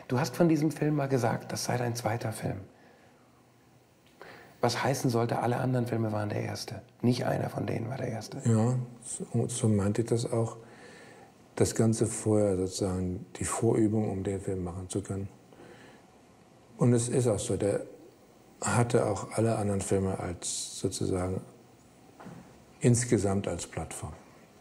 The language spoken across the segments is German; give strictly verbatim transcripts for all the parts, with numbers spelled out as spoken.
Du hast von diesem Film mal gesagt, das sei dein zweiter Film. Was heißen sollte, alle anderen Filme waren der erste. Nicht einer von denen war der erste. Ja, so, so meinte ich das auch. Das Ganze vorher sozusagen die Vorübung, um den Film machen zu können. Und es ist auch so, der hatte auch alle anderen Filme als sozusagen insgesamt als Plattform.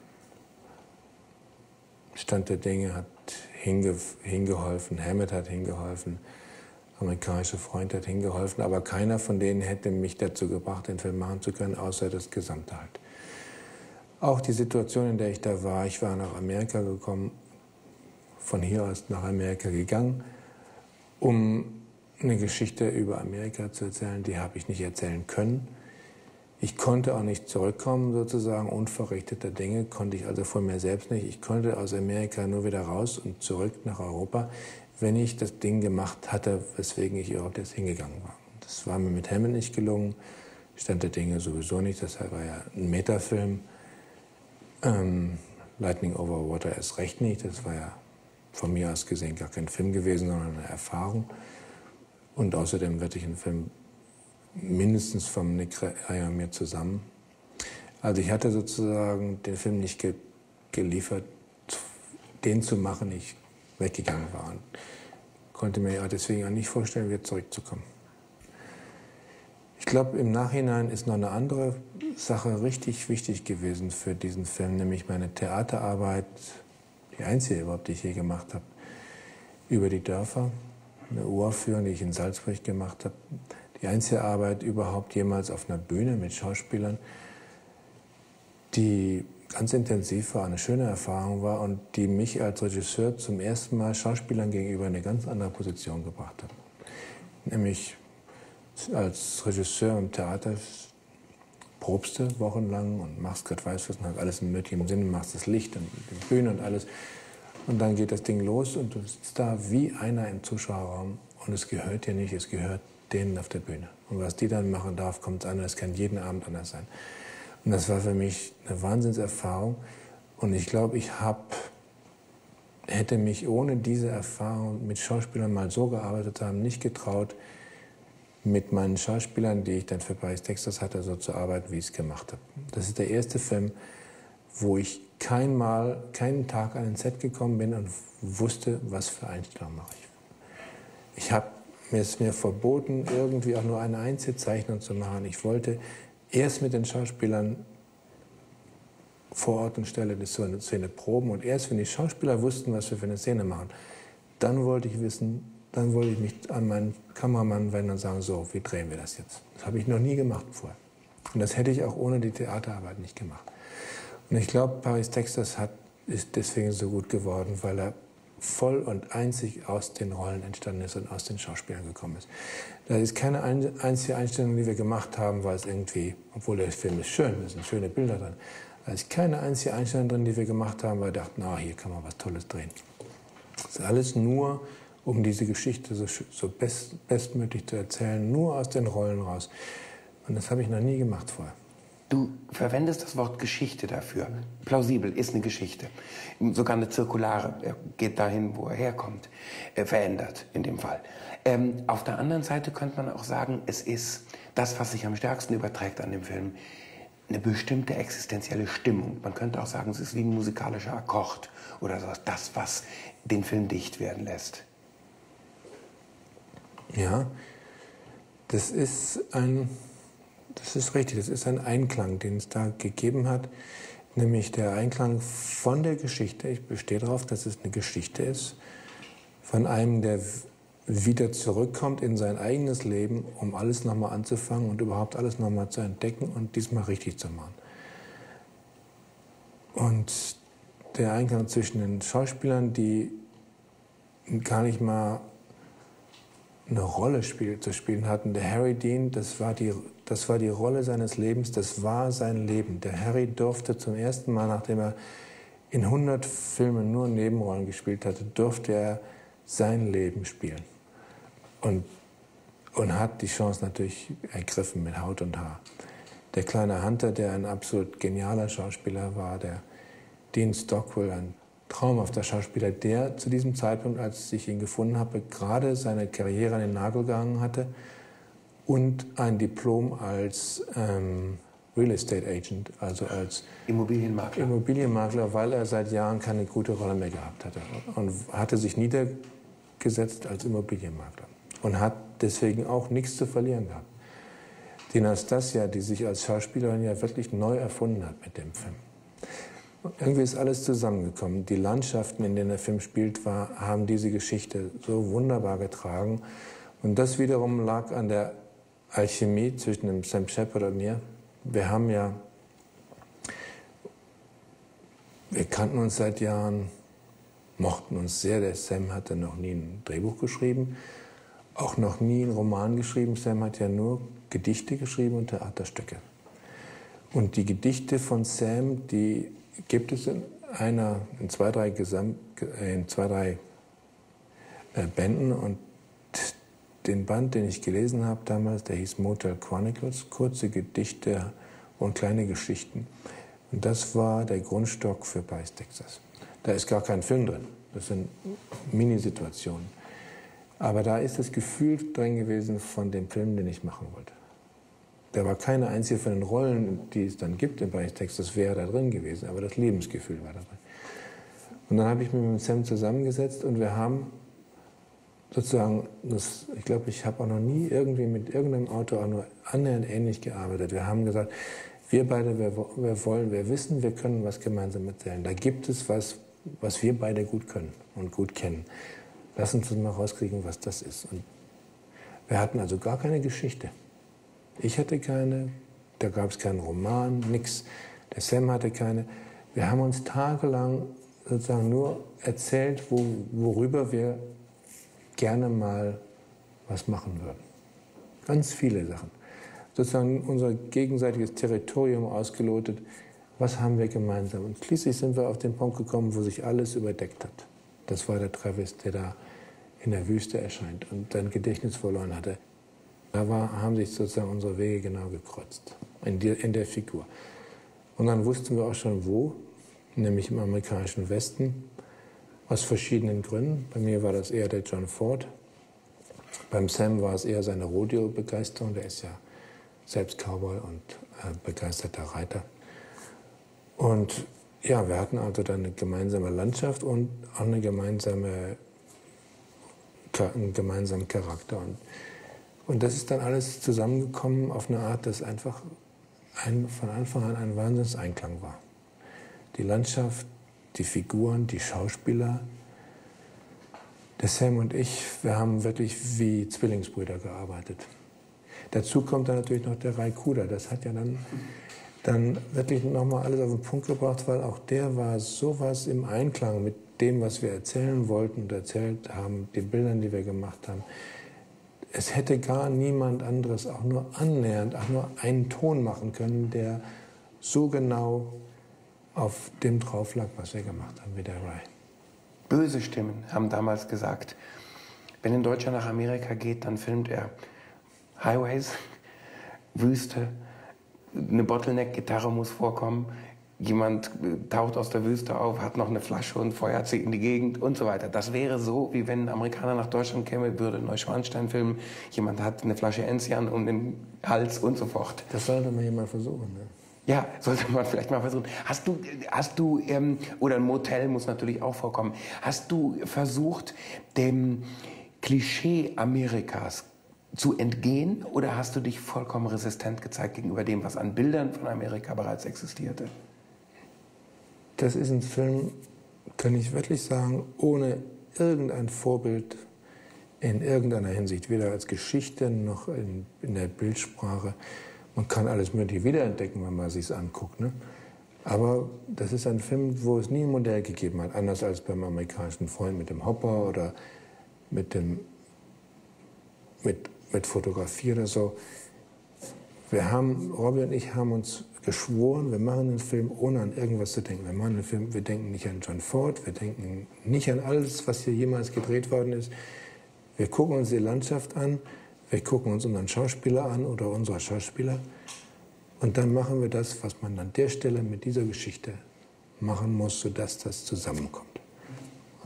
Stand der Dinge hat hinge, hingeholfen, Hammett hat hingeholfen, amerikanische Freund hat hingeholfen, aber keiner von denen hätte mich dazu gebracht, den Film machen zu können, außer das Gesamte halt. Auch die Situation, in der ich da war, ich war nach Amerika gekommen, von hier aus nach Amerika gegangen, um eine Geschichte über Amerika zu erzählen, die habe ich nicht erzählen können. Ich konnte auch nicht zurückkommen, sozusagen, unverrichteter Dinge, konnte ich also von mir selbst nicht. Ich konnte aus Amerika nur wieder raus und zurück nach Europa, wenn ich das Ding gemacht hatte, weswegen ich überhaupt jetzt hingegangen war. Das war mir mit Hammett nicht gelungen, Stand der Dinge sowieso nicht, das war ja ein Metafilm. Ähm, Lightning over Water erst recht nicht, das war ja von mir aus gesehen gar kein Film gewesen, sondern eine Erfahrung. Und außerdem werde ich einen Film mindestens vom Nick Rea und mir zusammen. Also ich hatte sozusagen den Film nicht ge geliefert, den zu machen, ich weggegangen war. Und konnte mir ja deswegen auch nicht vorstellen, wieder zurückzukommen. Ich glaube, im Nachhinein ist noch eine andere Sache richtig wichtig gewesen für diesen Film, nämlich meine Theaterarbeit, die einzige überhaupt, die ich je gemacht habe, über die Dörfer, eine Uraufführung, die ich in Salzburg gemacht habe. Die einzige Arbeit überhaupt jemals auf einer Bühne mit Schauspielern, die ganz intensiv war, eine schöne Erfahrung war und die mich als Regisseur zum ersten Mal Schauspielern gegenüber in eine ganz andere Position gebracht hat. Nämlich als Regisseur im Theater probst du wochenlang und machst Gott weiß was und hast alles im nötigen Sinne, machst das Licht und die Bühne und alles. Und dann geht das Ding los und du sitzt da wie einer im Zuschauerraum und es gehört dir nicht, es gehört denen auf der Bühne. Und was die dann machen darf, kommt es anders, kann jeden Abend anders sein. Und das war für mich eine Wahnsinnserfahrung. Und ich glaube, ich hab, hätte mich ohne diese Erfahrung mit Schauspielern mal so gearbeitet zu haben, nicht getraut, mit meinen Schauspielern, die ich dann für Paris, Texas hatte, so zu arbeiten, wie ich es gemacht habe. Das ist der erste Film, wo ich kein Mal, keinen Tag an ein Set gekommen bin und wusste, was für Einstellungen mache ich. Ich habe mir ist mir verboten, irgendwie auch nur eine einzige Zeichnung zu machen. Ich wollte erst mit den Schauspielern vor Ort und Stelle die Szene proben und erst, wenn die Schauspieler wussten, was wir für eine Szene machen, dann wollte ich wissen, dann wollte ich mich an meinen Kameramann wenden und sagen, so, wie drehen wir das jetzt? Das habe ich noch nie gemacht vorher. Und das hätte ich auch ohne die Theaterarbeit nicht gemacht. Und ich glaube, Paris, Texas hat, ist deswegen so gut geworden, weil er voll und einzig aus den Rollen entstanden ist und aus den Schauspielern gekommen ist. Da ist keine einzige Einstellung, die wir gemacht haben, weil es irgendwie, obwohl der Film ist schön, da sind schöne Bilder drin, da ist keine einzige Einstellung drin, die wir gemacht haben, weil wir dachten, ah, hier kann man was Tolles drehen. Das ist alles nur, um diese Geschichte so, so best, bestmöglich zu erzählen, nur aus den Rollen raus. Und das habe ich noch nie gemacht vorher. Du verwendest das Wort Geschichte dafür. Plausibel ist eine Geschichte. Sogar eine zirkulare, er geht dahin, wo er herkommt, er verändert in dem Fall. Ähm, auf der anderen Seite könnte man auch sagen, es ist das, was sich am stärksten überträgt an dem Film, eine bestimmte existenzielle Stimmung. Man könnte auch sagen, es ist wie ein musikalischer Akkord oder so, das, was den Film dicht werden lässt. Ja, das ist ein... Das ist richtig, das ist ein Einklang, den es da gegeben hat, nämlich der Einklang von der Geschichte. Ich bestehe darauf, dass es eine Geschichte ist, von einem, der wieder zurückkommt in sein eigenes Leben, um alles nochmal anzufangen und überhaupt alles nochmal zu entdecken und diesmal richtig zu machen. Und der Einklang zwischen den Schauspielern, die gar nicht mal eine Rolle spiel, zu spielen hatten. Der Harry Dean, das war, die, das war die Rolle seines Lebens, das war sein Leben. Der Harry durfte zum ersten Mal, nachdem er in hundert Filmen nur Nebenrollen gespielt hatte, durfte er sein Leben spielen. Und, und hat die Chance natürlich ergriffen mit Haut und Haar. Der kleine Hunter, der ein absolut genialer Schauspieler war, der Dean Stockwell, ein traumhafter Schauspieler, der zu diesem Zeitpunkt, als ich ihn gefunden habe, gerade seine Karriere an den Nagel gehangen hatte und ein Diplom als ähm, Real Estate Agent, also als Immobilienmakler. Immobilienmakler, weil er seit Jahren keine gute Rolle mehr gehabt hatte und hatte sich niedergesetzt als Immobilienmakler und hat deswegen auch nichts zu verlieren gehabt. Die Nastassja, die sich als Schauspielerin ja wirklich neu erfunden hat mit dem Film. Und irgendwie ist alles zusammengekommen. Die Landschaften, in denen der Film spielt, war, haben diese Geschichte so wunderbar getragen. Und das wiederum lag an der Alchemie zwischen dem Sam Shepard und mir. Wir haben ja, wir kannten uns seit Jahren, mochten uns sehr. Der Sam hatte noch nie ein Drehbuch geschrieben, auch noch nie einen Roman geschrieben. Sam hat ja nur Gedichte geschrieben und Theaterstücke. Und die Gedichte von Sam, die gibt es in einer, in zwei, drei, Gesamt, in zwei, drei äh, Bänden. Und den Band, den ich gelesen habe damals, der hieß Motel Chronicles, kurze Gedichte und kleine Geschichten. Und das war der Grundstock für Paris, Texas. Da ist gar kein Film drin, das sind Minisituationen. Aber da ist das Gefühl drin gewesen von dem Film, den ich machen wollte. Da war keine einzige von den Rollen, die es dann gibt in Paris, Texas, wäre da drin gewesen, aber das Lebensgefühl war da drin. Und dann habe ich mich mit Sam zusammengesetzt und wir haben sozusagen, das, ich glaube, ich habe auch noch nie irgendwie mit irgendeinem Autor auch nur annähernd ähnlich gearbeitet. Wir haben gesagt, wir beide, wir, wir wollen, wir wissen, wir können was gemeinsam erzählen. Da gibt es was, was wir beide gut können und gut kennen. Lass uns mal rauskriegen, was das ist. Und wir hatten also gar keine Geschichte. Ich hatte keine, da gab es keinen Roman, nichts. Der Sam hatte keine. Wir haben uns tagelang sozusagen nur erzählt, wo, worüber wir gerne mal was machen würden. Ganz viele Sachen. Sozusagen unser gegenseitiges Territorium ausgelotet. Was haben wir gemeinsam? Und schließlich sind wir auf den Punkt gekommen, wo sich alles überdeckt hat. Das war der Travis, der da in der Wüste erscheint und sein Gedächtnis verloren hatte. Da war, haben sich sozusagen unsere Wege genau gekreuzt, in, die, in der Figur. Und dann wussten wir auch schon wo, nämlich im amerikanischen Westen, aus verschiedenen Gründen. Bei mir war das eher der John Ford. Beim Sam war es eher seine Rodeo-Begeisterung. Der ist ja selbst Cowboy und äh, begeisterter Reiter. Und ja, wir hatten also dann eine gemeinsame Landschaft und auch eine gemeinsame, einen gemeinsamen Charakter. Und, und das ist dann alles zusammengekommen auf eine Art, dass einfach ein, von Anfang an ein Wahnsinnseinklang war. Die Landschaft, die Figuren, die Schauspieler. Der Sam und ich, wir haben wirklich wie Zwillingsbrüder gearbeitet. Dazu kommt dann natürlich noch der Ray Kuder. Das hat ja dann, dann wirklich nochmal alles auf den Punkt gebracht, weil auch der war sowas im Einklang mit dem, was wir erzählen wollten und erzählt haben, den Bildern, die wir gemacht haben. Es hätte gar niemand anderes auch nur annähernd, auch nur einen Ton machen können, der so genau auf dem drauf lag, was wir gemacht haben, wie der Ray. Böse Stimmen haben damals gesagt, wenn ein Deutscher nach Amerika geht, dann filmt er Highways, Wüste, eine Bottleneck-Gitarre muss vorkommen, jemand taucht aus der Wüste auf, hat noch eine Flasche und feuert sie in die Gegend und so weiter. Das wäre so, wie wenn ein Amerikaner nach Deutschland käme, würde Neuschwanstein filmen, jemand hat eine Flasche Enzian um den Hals und so fort. Das sollte mal jemand versuchen, ne? Ja, sollte man vielleicht mal versuchen. Hast du, hast du ähm, oder ein Motel muss natürlich auch vorkommen, hast du versucht, dem Klischee Amerikas zu entgehen oder hast du dich vollkommen resistent gezeigt gegenüber dem, was an Bildern von Amerika bereits existierte? Das ist ein Film, kann ich wirklich sagen, ohne irgendein Vorbild in irgendeiner Hinsicht, weder als Geschichte noch in, in der Bildsprache. Man kann alles Mögliche wiederentdecken, wenn man sich anguckt, ne? Aber das ist ein Film, wo es nie ein Modell gegeben hat, anders als beim amerikanischen Freund mit dem Hopper oder mit, dem, mit, mit Fotografie oder so. Wir haben, Robbie und ich haben uns geschworen, wir machen einen Film, ohne an irgendwas zu denken. Wir machen einen Film, wir denken nicht an John Ford, wir denken nicht an alles, was hier jemals gedreht worden ist. Wir gucken uns die Landschaft an, wir gucken uns unseren Schauspieler an oder unsere Schauspieler und dann machen wir das, was man an der Stelle mit dieser Geschichte machen muss, sodass das zusammenkommt.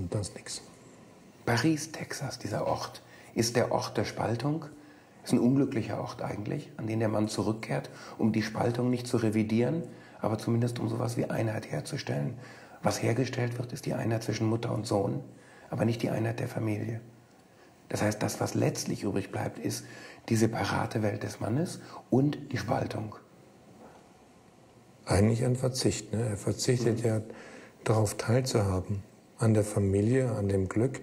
und das nix. Paris, Texas, dieser Ort, ist der Ort der Spaltung. Ist ein unglücklicher Ort eigentlich, an den der Mann zurückkehrt, um die Spaltung nicht zu revidieren, aber zumindest um sowas wie Einheit herzustellen. Was hergestellt wird, ist die Einheit zwischen Mutter und Sohn, aber nicht die Einheit der Familie. Das heißt, das, was letztlich übrig bleibt, ist die separate Welt des Mannes und die Spaltung. Eigentlich ein Verzicht. Ne? Er verzichtet mhm. ja darauf teilzuhaben, an der Familie, an dem Glück.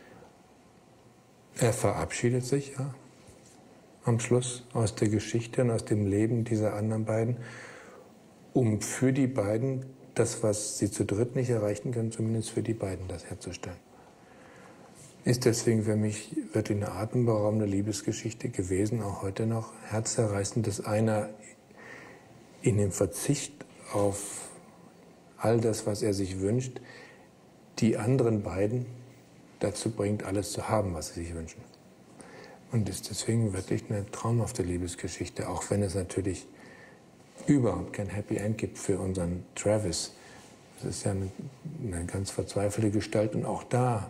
Er verabschiedet sich ja am Schluss aus der Geschichte und aus dem Leben dieser anderen beiden, um für die beiden das, was sie zu dritt nicht erreichen können, zumindest für die beiden das herzustellen. Ist deswegen für mich wirklich eine atemberaubende Liebesgeschichte gewesen, auch heute noch herzzerreißend, dass einer in dem Verzicht auf all das, was er sich wünscht, die anderen beiden dazu bringt, alles zu haben, was sie sich wünschen. Und ist deswegen wirklich eine traumhafte Liebesgeschichte, auch wenn es natürlich überhaupt kein Happy End gibt für unseren Travis. Das ist ja eine, eine ganz verzweifelte Gestalt und auch da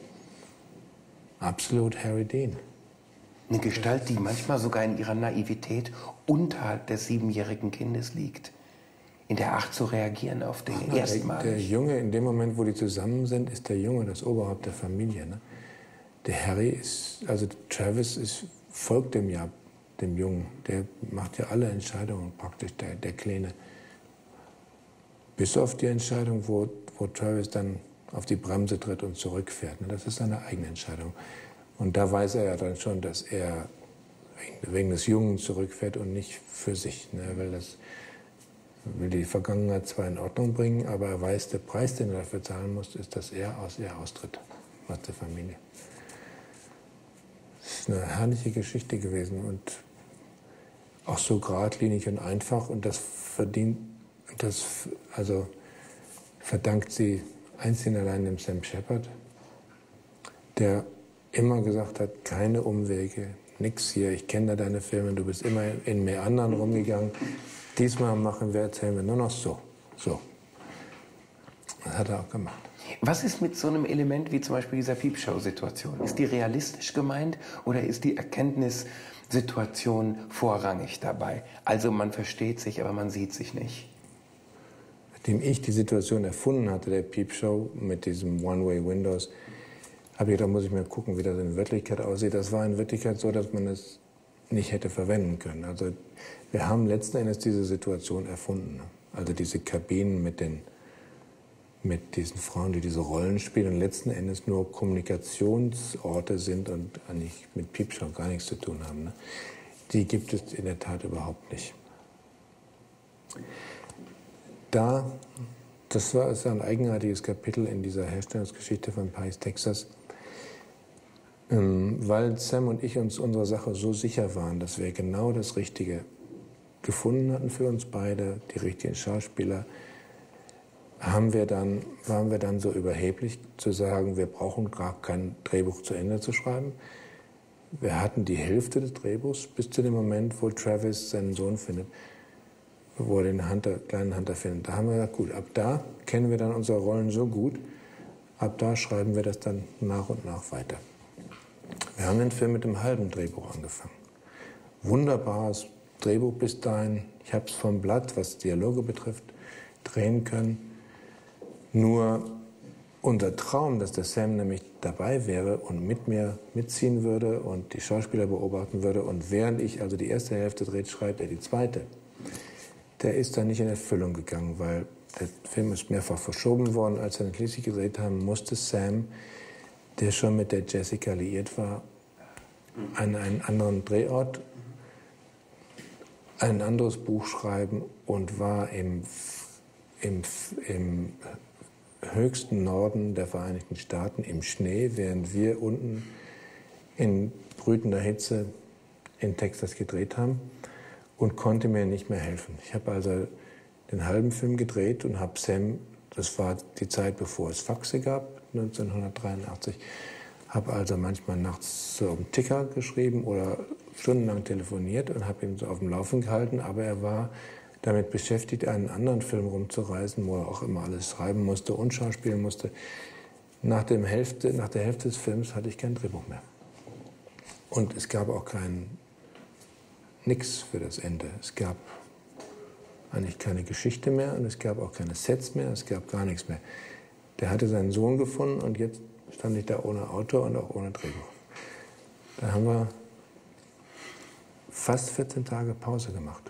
absolut Harry Dean. Eine Gestalt, die manchmal sogar in ihrer Naivität unterhalb des siebenjährigen Kindes liegt. In der Art zu reagieren auf Dinge. Ach, erstmalig. Der, der Junge, in dem Moment, wo die zusammen sind, ist der Junge das Oberhaupt der Familie. Ne? Der Harry ist, also Travis ist, folgt dem ja, dem Jungen. Der macht ja alle Entscheidungen praktisch, der, der Kleine. Bis auf die Entscheidung, wo, wo Travis dann auf die Bremse tritt und zurückfährt. Ne? Das ist seine eigene Entscheidung. Und da weiß er ja dann schon, dass er wegen des Jungen zurückfährt und nicht für sich. Ne? Er will, das, will die Vergangenheit zwar in Ordnung bringen, aber er weiß, der Preis, den er dafür zahlen muss, ist, dass er aus ihr austritt, aus der Familie. Es ist eine herrliche Geschichte gewesen und auch so geradlinig und einfach. Und das verdient, das also verdankt sie einzig und allein dem Sam Shepard, der immer gesagt hat, keine Umwege, nix hier, ich kenne da deine Filme, du bist immer in mehr anderen rumgegangen. Diesmal machen wir, erzählen wir nur noch so. So. Das hat er auch gemacht. Was ist mit so einem Element wie zum Beispiel dieser Piepshow-Situation? Ist die realistisch gemeint oder ist die Erkenntnissituation vorrangig dabei? Also man versteht sich, aber man sieht sich nicht. Nachdem ich die Situation erfunden hatte, der Piepshow mit diesem One-Way-Windows, habe ich gedacht, muss ich mal gucken, wie das in Wirklichkeit aussieht. Das war in Wirklichkeit so, dass man es nicht hätte verwenden können. Also wir haben letzten Endes diese Situation erfunden. Also diese Kabinen mit, den, mit diesen Frauen, die diese Rollen spielen und letzten Endes nur Kommunikationsorte sind und eigentlich mit Piepshow gar nichts zu tun haben. Ne? Die gibt es in der Tat überhaupt nicht. Da, das war also ein eigenartiges Kapitel in dieser Herstellungsgeschichte von Paris, Texas, ähm, weil Sam und ich uns unserer Sache so sicher waren, dass wir genau das Richtige gefunden hatten für uns beide, die richtigen Schauspieler, haben wir dann, waren wir dann so überheblich zu sagen, wir brauchen gar kein Drehbuch zu Ende zu schreiben. Wir hatten die Hälfte des Drehbuchs bis zu dem Moment, wo Travis seinen Sohn findet, wo er den Hunter, kleinen Hunter findet. Da haben wir gesagt, gut, ab da kennen wir dann unsere Rollen so gut, ab da schreiben wir das dann nach und nach weiter. Wir haben den Film mit einem halben Drehbuch angefangen. Wunderbares Drehbuch bis dahin. Ich habe es vom Blatt, was Dialoge betrifft, drehen können. Nur unser Traum, dass der Sam nämlich dabei wäre und mit mir mitziehen würde und die Schauspieler beobachten würde und während ich also die erste Hälfte dreht, schreibt er die zweite. Der ist dann nicht in Erfüllung gegangen, weil der Film ist mehrfach verschoben worden. Als wir ihn schließlich gedreht haben, musste Sam, der schon mit der Jessica liiert war, an einen anderen Drehort ein anderes Buch schreiben und war im, im, im höchsten Norden der Vereinigten Staaten im Schnee, während wir unten in brütender Hitze in Texas gedreht haben und konnte mir nicht mehr helfen. Ich habe also den halben Film gedreht und habe Sam, das war die Zeit, bevor es Faxe gab, neunzehnhundertdreiundachtzig, habe also manchmal nachts so auf den Ticker geschrieben oder stundenlang telefoniert und habe ihn so auf dem Laufen gehalten, aber er war damit beschäftigt, einen anderen Film rumzureißen, wo er auch immer alles schreiben musste und schauspielen musste. Nach, dem Hälfte, nach der Hälfte des Films hatte ich kein Drehbuch mehr. Und es gab auch kein nix für das Ende. Es gab eigentlich keine Geschichte mehr und es gab auch keine Sets mehr, es gab gar nichts mehr. Der hatte seinen Sohn gefunden und jetzt stand ich da ohne Autor und auch ohne Drehbuch. Da haben wir fast vierzehn Tage Pause gemacht.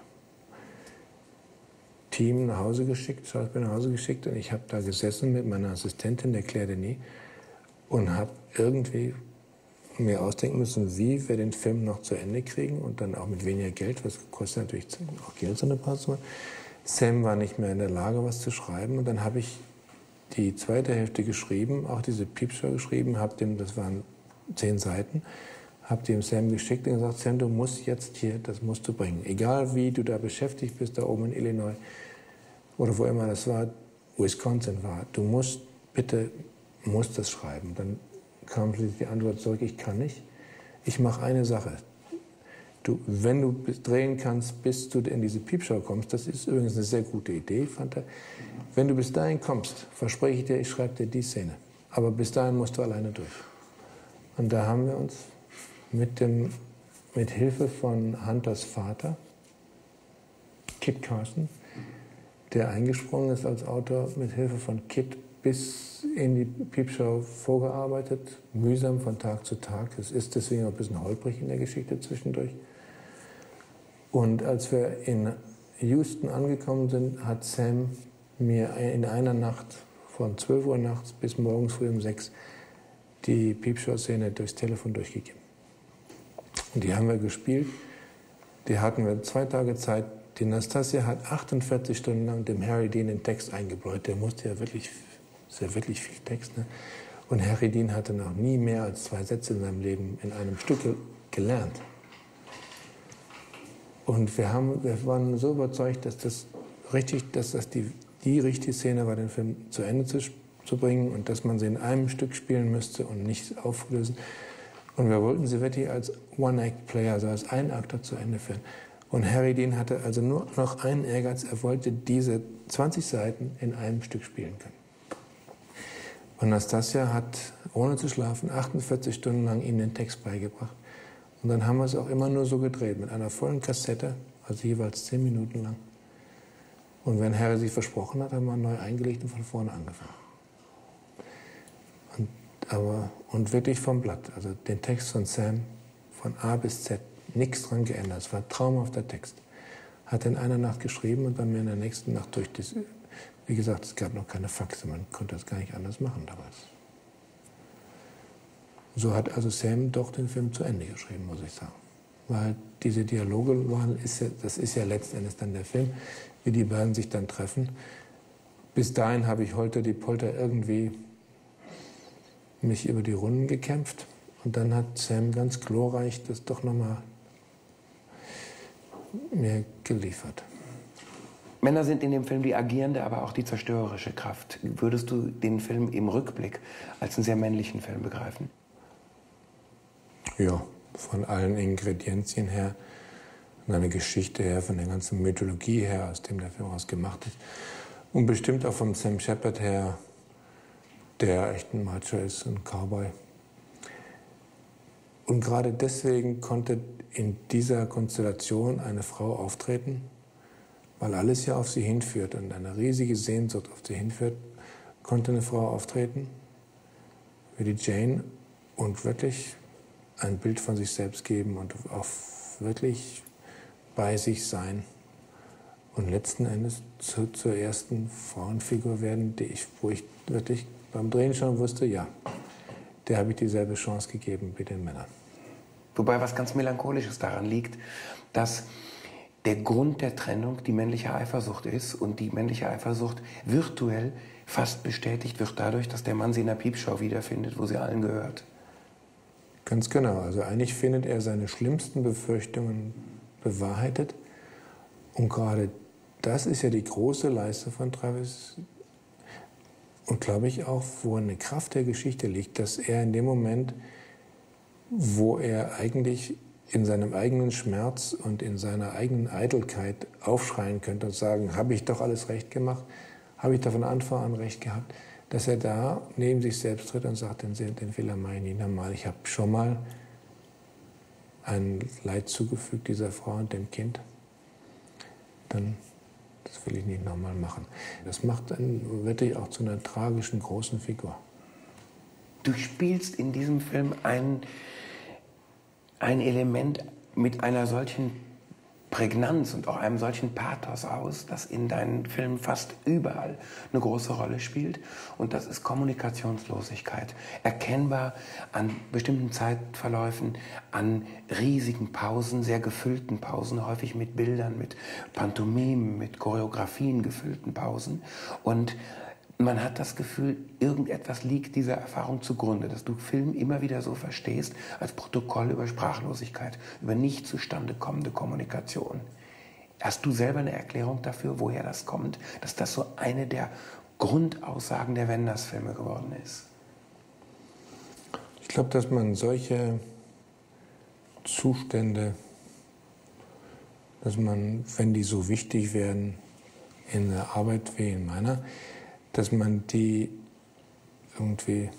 Team nach Hause geschickt, Schauspieler nach Hause geschickt und ich habe da gesessen mit meiner Assistentin, der Claire Denis, und habe irgendwie mir ausdenken müssen, wie wir den Film noch zu Ende kriegen und dann auch mit weniger Geld, was kostet natürlich auch Geld, so eine Pause zu machen. Sam war nicht mehr in der Lage, was zu schreiben und dann habe ich die zweite Hälfte geschrieben, auch diese Piepshow geschrieben, habe dem, das waren zehn Seiten, habe dem Sam geschickt und gesagt, Sam, du musst jetzt hier, das musst du bringen. Egal wie du da beschäftigt bist, da oben in Illinois oder wo immer das war, Wisconsin war, du musst bitte, musst das schreiben. Dann kam schließlich die Antwort zurück, ich kann nicht. Ich mache eine Sache. Du, wenn du drehen kannst, bis du in diese Piepshow kommst, das ist übrigens eine sehr gute Idee, fand er. Wenn du bis dahin kommst, verspreche ich dir, ich schreibe dir die Szene. Aber bis dahin musst du alleine durch. Und da haben wir uns mit, dem, mit Hilfe von Hunters Vater, Kit Carson, der eingesprungen ist als Autor, mit Hilfe von Kit bis in die Piepshow vorgearbeitet, mühsam von Tag zu Tag. Es ist deswegen auch ein bisschen holprig in der Geschichte zwischendurch. Und als wir in Houston angekommen sind, hat Sam mir in einer Nacht von zwölf Uhr nachts bis morgens früh um sechs die Piepshow-Szene durchs Telefon durchgegeben. Und die haben wir gespielt. Die hatten wir zwei Tage Zeit. Die Nastassja hat achtundvierzig Stunden lang dem Harry Dean den Text eingebläut. Der musste ja wirklich, ist ja wirklich viel Text. Ne? Und Harry Dean hatte noch nie mehr als zwei Sätze in seinem Leben in einem Stück gelernt. Und wir, haben, wir waren so überzeugt, dass das richtig, dass das die, die richtige Szene war, den Film zu Ende zu, zu bringen und dass man sie in einem Stück spielen müsste und nicht auflösen. Und wir wollten sie wirklich als One-Act-Player, also als Einakter zu Ende führen. Und Harry Dean hatte also nur noch einen Ehrgeiz, er wollte diese zwanzig Seiten in einem Stück spielen können. Und Nastassja hat, ohne zu schlafen, achtundvierzig Stunden lang ihm den Text beigebracht. Und dann haben wir es auch immer nur so gedreht, mit einer vollen Kassette, also jeweils zehn Minuten lang. Und wenn Harry sich versprochen hat, haben wir neu eingelegt und von vorne angefangen. Und, aber, und wirklich vom Blatt, also den Text von Sam von A bis Z, nichts dran geändert. Es war ein traumhafter Text. Hat in einer Nacht geschrieben und dann mir in der nächsten Nacht durch das, wie gesagt, es gab noch keine Faxe, man konnte das gar nicht anders machen damals. So hat also Sam doch den Film zu Ende geschrieben, muss ich sagen. Weil diese Dialoge waren, ist ja, das ist ja letztendlich dann der Film, wie die beiden sich dann treffen. Bis dahin habe ich Holter die Polter irgendwie mich über die Runden gekämpft. Und dann hat Sam ganz glorreich das doch nochmal mir geliefert. Männer sind in dem Film die agierende, aber auch die zerstörerische Kraft. Würdest du den Film im Rückblick als einen sehr männlichen Film begreifen? Ja, von allen Ingredienzien her, von einer Geschichte her, von der ganzen Mythologie her, aus dem der Film aus gemacht ist. Und bestimmt auch vom Sam Shepard her, der echt ein Macho ist, ein Cowboy. Und gerade deswegen konnte in dieser Konstellation eine Frau auftreten, weil alles ja auf sie hinführt und eine riesige Sehnsucht auf sie hinführt, konnte eine Frau auftreten, wie die Jane, und wirklich ein Bild von sich selbst geben und auch wirklich bei sich sein. Und letzten Endes zu, zur ersten Frauenfigur werden, die ich, wo ich wirklich beim Drehen schon wusste, ja, der habe ich dieselbe Chance gegeben wie den Männern. Wobei was ganz Melancholisches daran liegt, dass der Grund der Trennung die männliche Eifersucht ist und die männliche Eifersucht virtuell fast bestätigt wird dadurch, dass der Mann sie in der Piepshow wiederfindet, wo sie allen gehört. Ganz genau. Also eigentlich findet er seine schlimmsten Befürchtungen bewahrheitet. Und gerade das ist ja die große Leistung von Travis. Und glaube ich auch, wo eine Kraft der Geschichte liegt, dass er in dem Moment, wo er eigentlich in seinem eigenen Schmerz und in seiner eigenen Eitelkeit aufschreien könnte und sagen, habe ich doch alles recht gemacht, habe ich doch von Anfang an recht gehabt, dass er da neben sich selbst tritt und sagt, den, den Fehler mache ich nicht nochmal. Ich habe schon mal ein Leid zugefügt dieser Frau und dem Kind. Dann, das will ich nicht nochmal machen. Das macht einen wirklich auch zu einer tragischen, großen Figur. Du spielst in diesem Film ein, ein Element mit einer solchen Prägnanz und auch einem solchen Pathos aus, das in deinen Filmen fast überall eine große Rolle spielt. Und das ist Kommunikationslosigkeit. Erkennbar an bestimmten Zeitverläufen, an riesigen Pausen, sehr gefüllten Pausen, häufig mit Bildern, mit Pantomimen, mit Choreografien gefüllten Pausen. Und man hat das Gefühl, irgendetwas liegt dieser Erfahrung zugrunde, dass du Film immer wieder so verstehst, als Protokoll über Sprachlosigkeit, über nicht zustande kommende Kommunikation. Hast du selber eine Erklärung dafür, woher das kommt, dass das so eine der Grundaussagen der Wenders-Filme geworden ist? Ich glaube, dass man solche Zustände, dass man, wenn die so wichtig werden in der Arbeit wie in meiner, dass man die irgendwie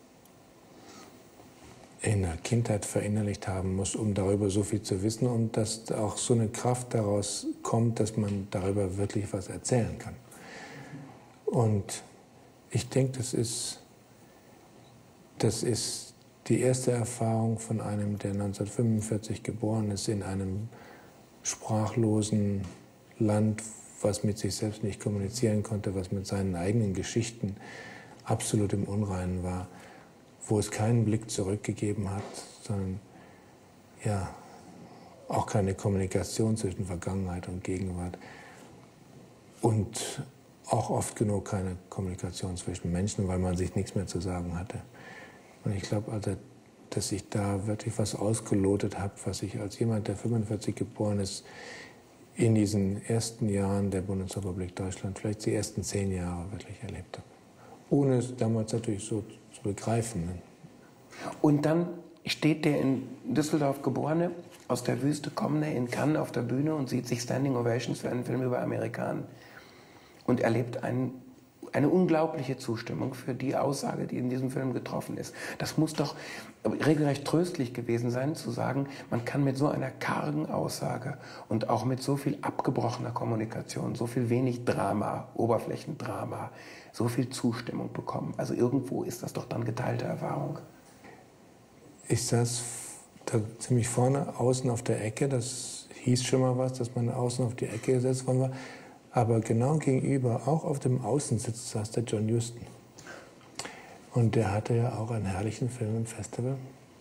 in der Kindheit verinnerlicht haben muss, um darüber so viel zu wissen und dass auch so eine Kraft daraus kommt, dass man darüber wirklich was erzählen kann. Und ich denke, das ist, das ist die erste Erfahrung von einem, der neunzehnhundertfünfundvierzig geboren ist, in einem sprachlosen Land, was mit sich selbst nicht kommunizieren konnte, was mit seinen eigenen Geschichten absolut im Unreinen war, wo es keinen Blick zurückgegeben hat, sondern ja, auch keine Kommunikation zwischen Vergangenheit und Gegenwart und auch oft genug keine Kommunikation zwischen Menschen, weil man sich nichts mehr zu sagen hatte. Und ich glaube also, dass ich da wirklich was ausgelotet habe, was ich als jemand, der fünfundvierzig geboren ist, in diesen ersten Jahren der Bundesrepublik Deutschland, vielleicht die ersten zehn Jahre wirklich erlebt habe. Ohne es damals natürlich so zu begreifen. Ne? Und dann steht der in Düsseldorf Geborene, aus der Wüste kommende, in Cannes auf der Bühne und sieht sich Standing Ovations für einen Film über Amerika an und erlebt einen, eine unglaubliche Zustimmung für die Aussage, die in diesem Film getroffen ist. Das muss doch regelrecht tröstlich gewesen sein, zu sagen, man kann mit so einer kargen Aussage und auch mit so viel abgebrochener Kommunikation, so viel wenig Drama, Oberflächendrama, so viel Zustimmung bekommen. Also irgendwo ist das doch dann geteilte Erfahrung. Ich saß da ziemlich vorne, außen auf der Ecke. Das hieß schon mal was, dass man außen auf die Ecke gesetzt worden war. Aber genau gegenüber, auch auf dem Außensitz, saß der John Huston. Und der hatte ja auch einen herrlichen Film im Festival.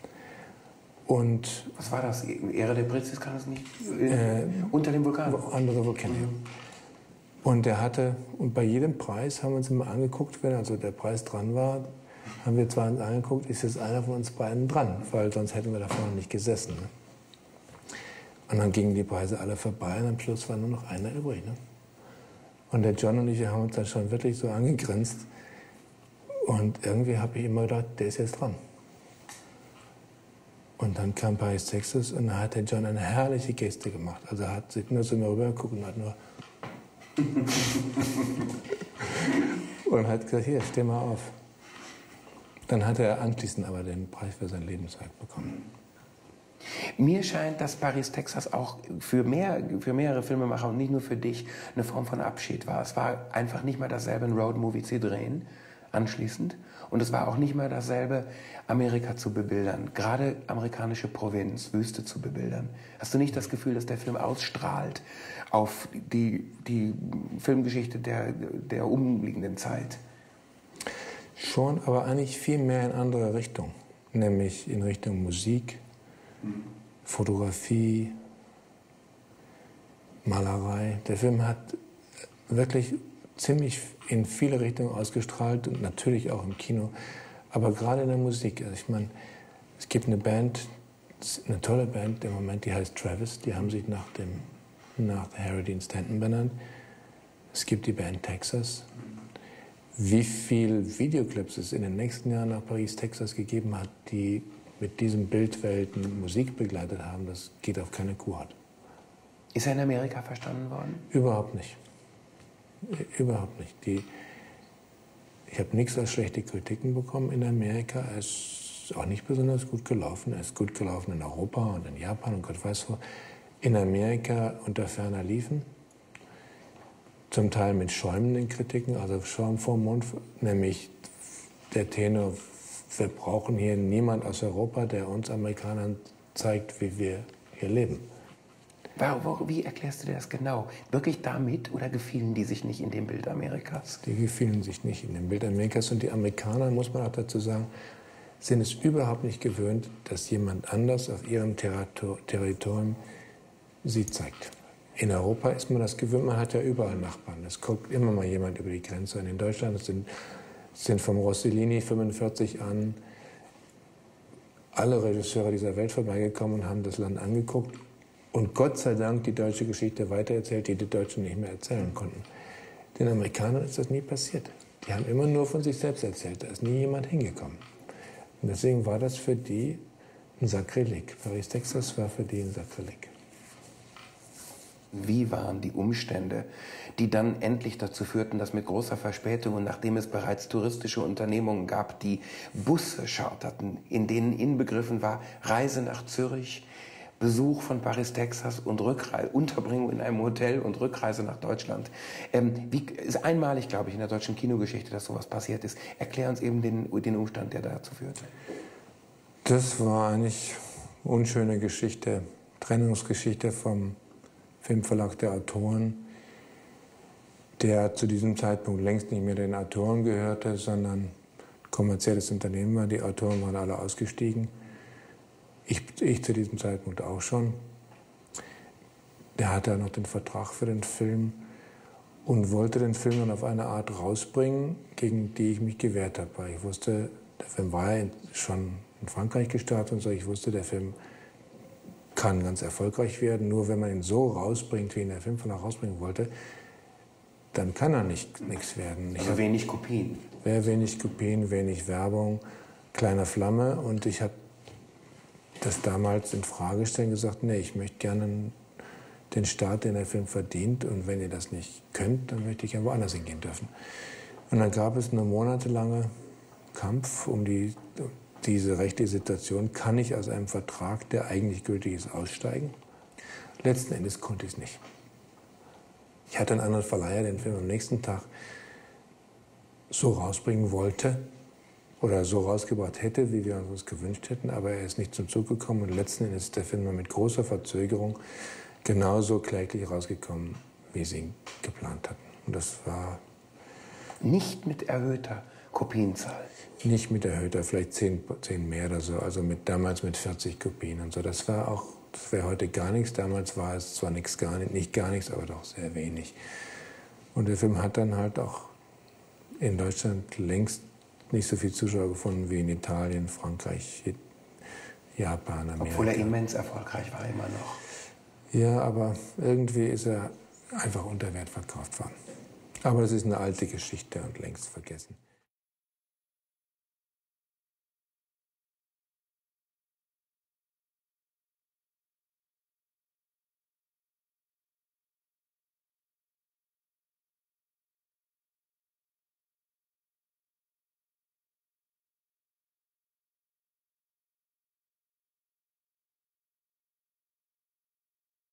Und was war das? Ehre der Britzis kann es nicht? Äh, unter dem Vulkan? Andere Vulkane. Mhm. Und der hatte, und bei jedem Preis haben wir uns immer angeguckt, wenn also der Preis dran war, haben wir zwar uns angeguckt, ist jetzt einer von uns beiden dran, weil sonst hätten wir da vorne nicht gesessen. Ne? Und dann gingen die Preise alle vorbei und am Schluss war nur noch einer übrig. Ne? Und der John und ich haben uns dann schon wirklich so angegrinst. Und irgendwie habe ich immer gedacht, der ist jetzt dran. Und dann kam Paris, Texas und da hat der John eine herrliche Geste gemacht. Also er hat sich nur so mir rübergeguckt und hat nur und hat gesagt, hier, steh mal auf. Dann hat er anschließend aber den Preis für sein Lebenswerk bekommen. Mir scheint, dass Paris, Texas auch für, mehr, für mehrere Filmemacher und nicht nur für dich eine Form von Abschied war. Es war einfach nicht mehr dasselbe, ein Roadmovie zu drehen, anschließend. Und es war auch nicht mehr dasselbe, Amerika zu bebildern, gerade amerikanische Provinz, Wüste zu bebildern. Hast du nicht das Gefühl, dass der Film ausstrahlt auf die, die Filmgeschichte der, der umliegenden Zeit? Schon, aber eigentlich viel mehr in andere Richtung, nämlich in Richtung Musik, mhm. Fotografie, Malerei. Der Film hat wirklich ziemlich in viele Richtungen ausgestrahlt und natürlich auch im Kino, aber gerade in der Musik. Also ich meine, es gibt eine Band, eine tolle Band im Moment, die heißt Travis, die haben sich nach dem nach Harry Dean Stanton benannt. Es gibt die Band Texas. Wie viele Videoclips es in den nächsten Jahren nach Paris, Texas gegeben hat, die mit diesen Bildwelten Musik begleitet haben, das geht auf keine Kuhhaut. Ist er in Amerika verstanden worden? Überhaupt nicht. Überhaupt nicht. Die, Ich habe nichts als schlechte Kritiken bekommen in Amerika. Er ist auch nicht besonders gut gelaufen. Er ist gut gelaufen in Europa und in Japan und Gott weiß wo. In Amerika unter ferner Liefen. Zum Teil mit schäumenden Kritiken, also Schaum vorm Mund, nämlich der Tenor, wir brauchen hier niemand aus Europa, der uns Amerikanern zeigt, wie wir hier leben. Wie erklärst du dir das genau? Wirklich damit oder gefielen die sich nicht in dem Bild Amerikas? Die gefielen sich nicht in dem Bild Amerikas. Und die Amerikaner, muss man auch dazu sagen, sind es überhaupt nicht gewöhnt, dass jemand anders auf ihrem Territorium sie zeigt. In Europa ist man das gewöhnt, man hat ja überall Nachbarn. Es guckt immer mal jemand über die Grenze. Und in Deutschland sind, sind vom Rossellini fünfundvierzig an alle Regisseure dieser Welt vorbeigekommen und haben das Land angeguckt. Und Gott sei Dank die deutsche Geschichte weitererzählt, die die Deutschen nicht mehr erzählen konnten. Den Amerikanern ist das nie passiert. Die haben immer nur von sich selbst erzählt. Da ist nie jemand hingekommen. Und deswegen war das für die ein Sakrileg. Paris, Texas war für die ein Sakrileg. Wie waren die Umstände, die dann endlich dazu führten, dass mit großer Verspätung und nachdem es bereits touristische Unternehmungen gab, die Busse charterten, in denen inbegriffen war Reise nach Zürich, Besuch von Paris, Texas und Rückreise, Unterbringung in einem Hotel und Rückreise nach Deutschland. Ähm, wie, ist einmalig, glaube ich, in der deutschen Kinogeschichte, dass sowas passiert ist. Erklär uns eben den, den Umstand, der dazu führte. Das war eigentlich eine unschöne Geschichte, Trennungsgeschichte vom Filmverlag der Autoren, der zu diesem Zeitpunkt längst nicht mehr den Autoren gehörte, sondern ein kommerzielles Unternehmen war. Die Autoren waren alle ausgestiegen. Ich, ich zu diesem Zeitpunkt auch schon. Der hatte noch den Vertrag für den Film und wollte den Film dann auf eine Art rausbringen, gegen die ich mich gewehrt habe. Weil ich wusste, der Film war ja schon in Frankreich gestartet und so. Ich wusste, der Film kann ganz erfolgreich werden. Nur wenn man ihn so rausbringt, wie ihn der Filmverlag rausbringen wollte, dann kann er nicht nichts werden. Ich also wenig Kopien. Wäre wenig Kopien, wenig Werbung, kleiner Flamme. Und ich habe das damals in Frage gestellt und gesagt, nee, ich möchte gerne den Start, den der Film verdient. Und wenn ihr das nicht könnt, dann möchte ich ja woanders hingehen dürfen. Und dann gab es eine monatelange Kampf um die, diese rechtliche Situation. Kann ich aus einem Vertrag, der eigentlich gültig ist, aussteigen? Letzten Endes konnte ich es nicht. Ich hatte einen anderen Verleiher, den Film am nächsten Tag so rausbringen wollte oder so rausgebracht hätte, wie wir uns das gewünscht hätten, aber er ist nicht zum Zug gekommen und letzten Endes ist der Film mit großer Verzögerung genauso kläglich rausgekommen, wie sie ihn geplant hatten. Und das war... Nicht mit erhöhter Kopienzahl? Nicht mit erhöhter, vielleicht zehn, zehn mehr oder so, also mit, damals mit vierzig Kopien und so. Das war auch, das wäre heute gar nichts. Damals war es zwar nichts, gar nicht, nicht gar nichts, aber doch sehr wenig. Und der Film hat dann halt auch in Deutschland längst nicht so viel Zuschauer gefunden wie in Italien, Frankreich, Japan, Amerika. Obwohl er immens erfolgreich war, immer noch. Ja, aber irgendwie ist er einfach unter Wert verkauft worden. Aber das ist eine alte Geschichte und längst vergessen.